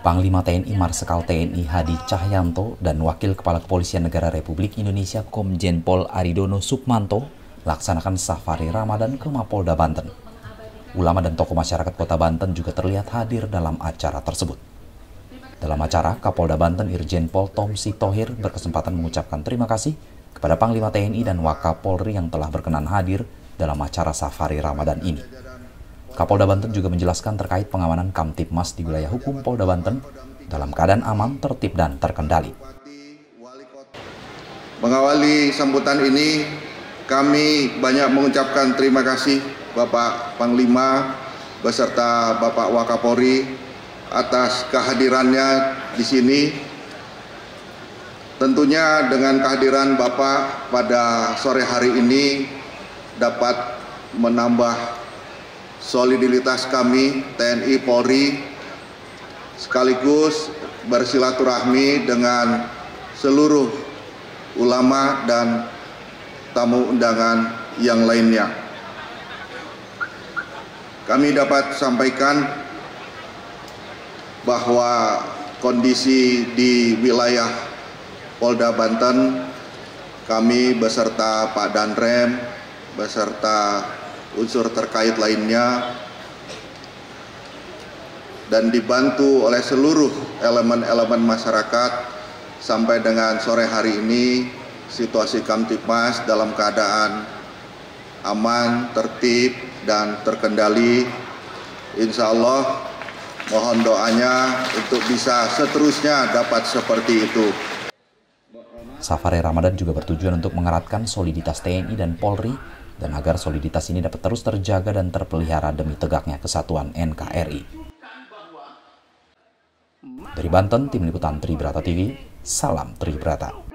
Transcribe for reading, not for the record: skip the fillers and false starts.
Panglima TNI Marsikal TNI Hadi Cahyanto dan Wakil Kepala Kepolisian Negara Republik Indonesia Komjen Pol Aridono Sukmanto laksanakan safari Ramadan ke Mapolda Banten. Ulama dan tokoh masyarakat Kota Banten juga terlihat hadir dalam acara tersebut. Dalam acara, Kapolda Banten Irjen Pol Tom Sitohir berkesempatan mengucapkan terima kasih kepada Panglima TNI dan Wakapolri yang telah berkenan hadir dalam acara safari Ramadan ini. Kapolda Banten juga menjelaskan terkait pengamanan Kamtibmas di wilayah hukum Polda Banten dalam keadaan aman, tertib, dan terkendali. Mengawali sambutan ini, kami banyak mengucapkan terima kasih Bapak Panglima beserta Bapak Wakapolri atas kehadirannya di sini. Tentunya dengan kehadiran Bapak pada sore hari ini dapat menambah soliditas kami TNI Polri sekaligus bersilaturahmi dengan seluruh ulama dan tamu undangan yang lainnya. Kami dapat sampaikan bahwa kondisi di wilayah Polda Banten, kami beserta Pak Danrem beserta unsur terkait lainnya dan dibantu oleh seluruh elemen-elemen masyarakat sampai dengan sore hari ini situasi Kamtibmas dalam keadaan aman, tertib, dan terkendali. Insya Allah mohon doanya untuk bisa seterusnya dapat seperti itu. Safari Ramadan juga bertujuan untuk mengeratkan soliditas TNI dan Polri dan agar soliditas ini dapat terus terjaga dan terpelihara demi tegaknya kesatuan NKRI. Dari Banten, Tim Liputan Tribrata TV, salam Tribrata.